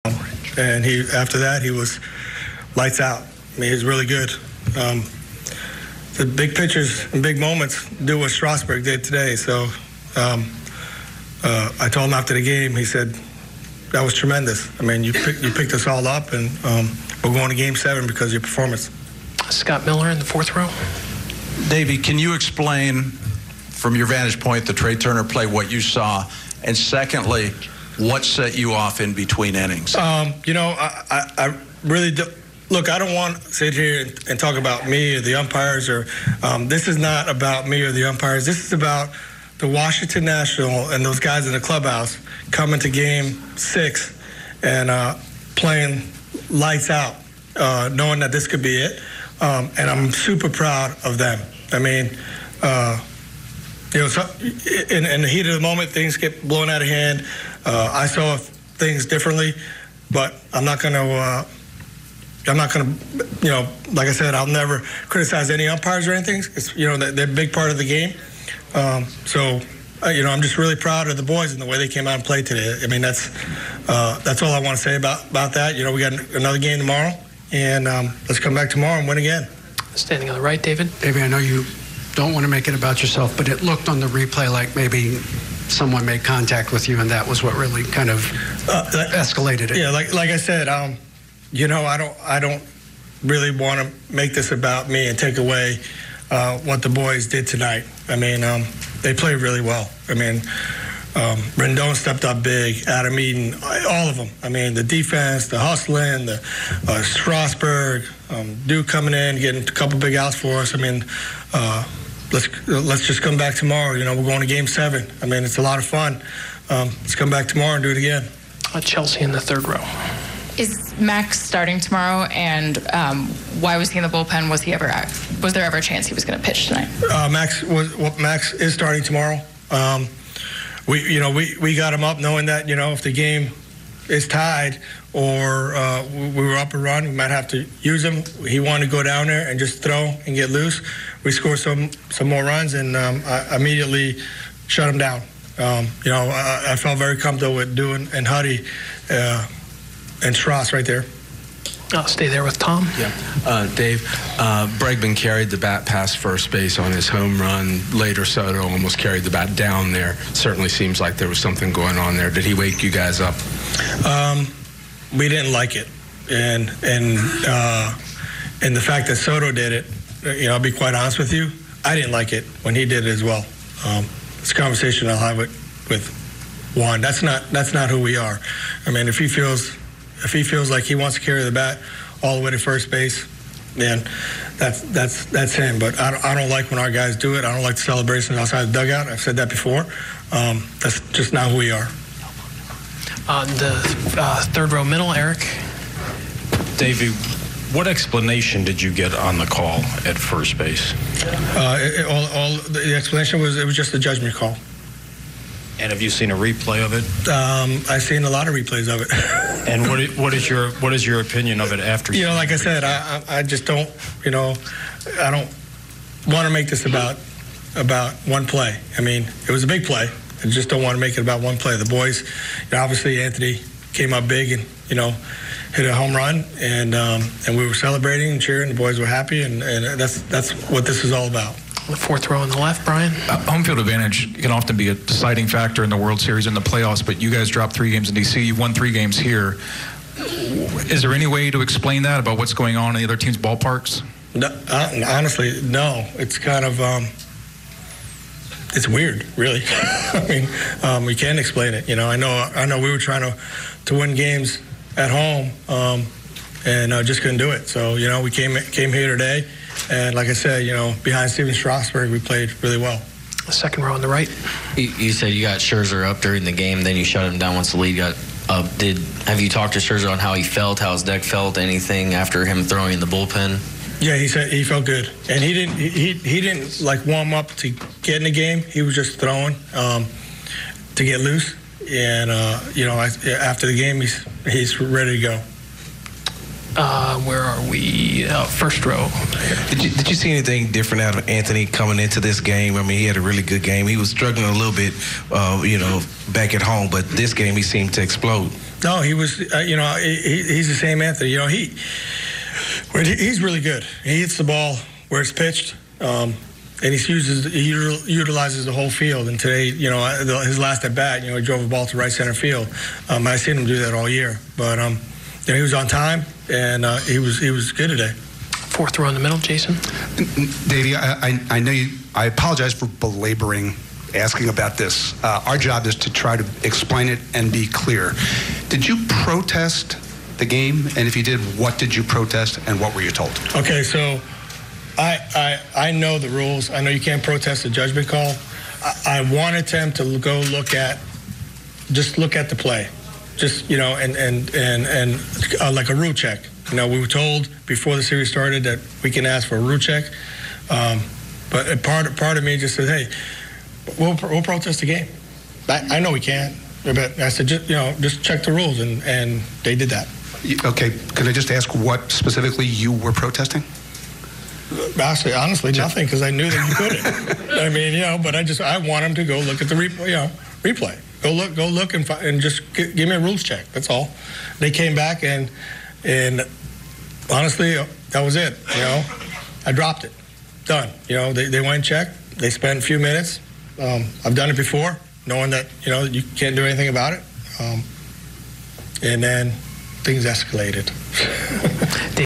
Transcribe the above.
And after that, he was lights out. I mean, he was really good. The big pictures and big moments do what Strasburg did today. So I told him after the game, he said, that was tremendous. I mean, you picked us all up, and we're going to Game 7 because of your performance. Scott Miller in the fourth row. Davey, can you explain from your vantage point the Trey Turner play, what you saw, and secondly, what set you off in between innings? You know, I really do. Look, I don't want to sit here and talk about me or the umpires. Or this is not about me or the umpires. This is about the Washington National and those guys in the clubhouse coming to Game 6 and playing lights out, knowing that this could be it. And I'm super proud of them. I mean, you know, so in the heat of the moment, things get blown out of hand. I saw things differently, but I'm not going to, you know, like I said, I'll never criticize any umpires or anything. It's, you know, they're a big part of the game. So, you know, I'm just really proud of the boys and the way they came out and played today. I mean, that's all I want to say about that. You know, we got another game tomorrow, and let's come back tomorrow and win again. Standing on the right, David. Davey, I know you don't want to make it about yourself, but it looked on the replay like maybe someone made contact with you, and that was what really kind of escalated it. Yeah, like I said, you know, I don't really want to make this about me and take away what the boys did tonight. I mean, they played really well. I mean, Rendon stepped up big, Adam Eaton, all of them. I mean, the defense, the hustling, the Strasburg, Duke coming in, getting a couple big outs for us. I mean, let's just come back tomorrow. You know, we're going to Game 7. I mean, it's a lot of fun. Let's come back tomorrow and do it again. Chelsea in the third row. Is Max starting tomorrow, and why was he in the bullpen? Was there ever a chance he was going to pitch tonight? Max is starting tomorrow. We got him up knowing that, you know, if the game is tied or we were up a run, we might have to use him. He wanted to go down there and just throw and get loose. We scored some more runs, and I immediately shut him down. You know, I felt very comfortable with doing and Huddy and Strauss right there. I'll stay there with Tom. Yeah. Dave, Bregman carried the bat past first base on his home run. Later, Soto almost carried the bat down there. Certainly seems like there was something going on there. Did he wake you guys up? We didn't like it. And the fact that Soto did it, you know, I'll be quite honest with you, I didn't like it when he did it as well. It's a conversation I'll have with Juan. That's not who we are. I mean, if he feels like he wants to carry the bat all the way to first base, then that's him. But I don't like when our guys do it. I don't like the celebrations outside the dugout. I've said that before. That's just not who we are. On the third row middle, Eric. Davey, what explanation did you get on the call at first base? All the explanation was it was just a judgment call. And have you seen a replay of it? I've seen a lot of replays of it. And what is your opinion of it after? You know, like I said, I just don't, you know, I don't want to make this about one play. I mean, it was a big play. I just don't want to make it about one play. The boys, you know, obviously Anthony came up big and, you know, hit a home run, and we were celebrating and cheering. The boys were happy, and that's what this is all about. The fourth row on the left, Brian. Home field advantage can often be a deciding factor in the World Series and the playoffs, but you guys dropped 3 games in D.C. You won 3 games here. Is there any way to explain that about what's going on in the other teams' ballparks? No, honestly, no. It's kind of it's weird, really. I mean, we can't explain it. You know, I know we were trying to win games at home, and just couldn't do it. So, you know, we came here today. And like I said, you know, behind Steven Strasburg, we played really well. The second row on the right. You said you got Scherzer up during the game, then you shut him down once the lead got up. Have you talked to Scherzer on how he felt, how his deck felt, anything after him throwing in the bullpen? Yeah, he said he felt good, and he didn't like warm up to get in the game. He was just throwing to get loose, and you know, after the game, he's ready to go. Where are we? First row. Did you see anything different out of Anthony coming into this game? I mean, he had a really good game. He was struggling a little bit, you know, back at home, but this game he seemed to explode. No, he was. He's the same Anthony. He's really good. He hits the ball where it's pitched, and he utilizes the whole field. And today, his last at bat, he drove a ball to right center field. I've seen him do that all year. But he was on time, and he was good today. Fourth row in the middle, Jason. Davey, I know you. I apologize for belaboring asking about this. Our job is to try to explain it and be clear. Did you protest the game? And if you did, what did you protest and what were you told? Okay, so I know the rules. I know you can't protest a judgment call. I wanted them to go look at the play. Just, and like a rule check. We were told before the series started that we can ask for a rule check. But part of me just said, hey, we'll protest the game. I know we can't, but I said, just check the rules, and they did that. Okay, can I just ask what specifically you were protesting? Actually, honestly, nothing, because I knew that you couldn't. I mean, but I want them to go look at the replay. Go look and just give me a rules check. That's all. They came back and honestly, that was it. I dropped it. Done. They went and checked. They spent a few minutes. I've done it before, knowing that you can't do anything about it. And then things escalated.